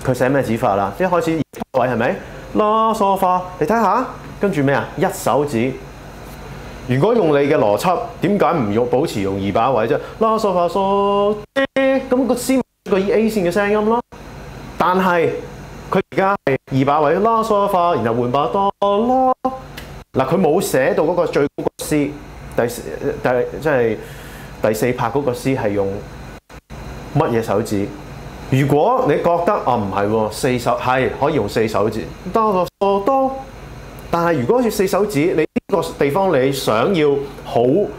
佢寫咩指法啦？一開始二把位係咪？啦嗦花，你睇下，跟住咩啊？一手指。如果用你嘅邏輯，點解唔保持用二把位啫？啦嗦花嗦，咁個 C 個 A 線嘅聲音咯。但係佢而家係二把位啦嗦花，然後換把哆啦。嗱，佢冇寫到嗰個最高個 C， 即係第四拍嗰個 C 係用乜嘢手指？如果你覺得啊唔係喎，四手係可以用四手指，哆嗦哆。但係如果好似四手指，你呢個地方你想要好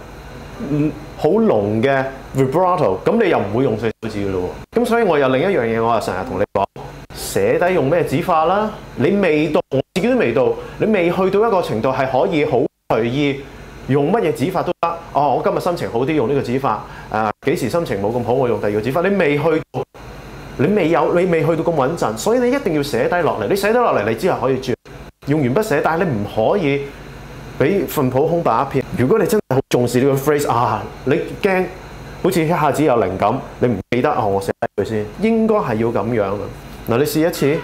濃嘅 vibrato， 咁你又唔會用四手指嘅咯喎。咁所以我有另一樣嘢，我就成日同你講，寫低用咩指法啦。你未到，我自己都未到，你未去到一個程度係可以好隨意用乜嘢指法都得。哦，我今日心情好啲用呢個指法，幾時心情冇咁好我用第二個指法。你未去到，你未去到咁穩陣，所以你一定要寫低落嚟。你寫低落嚟，你之後可以轉。用鉛筆寫，但係你唔可以俾份譜空白一片。如果你真係好重視呢個 phrase 啊，你驚好似一下子有靈感，你唔記得啊，我寫低佢先。應該係要咁樣嘅。嗱，你試一次。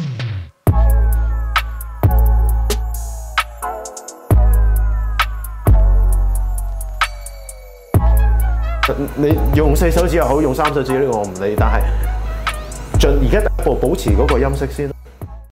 你用四手指又好，用三手指呢個我唔理，但係而家第一步保持嗰個音色先。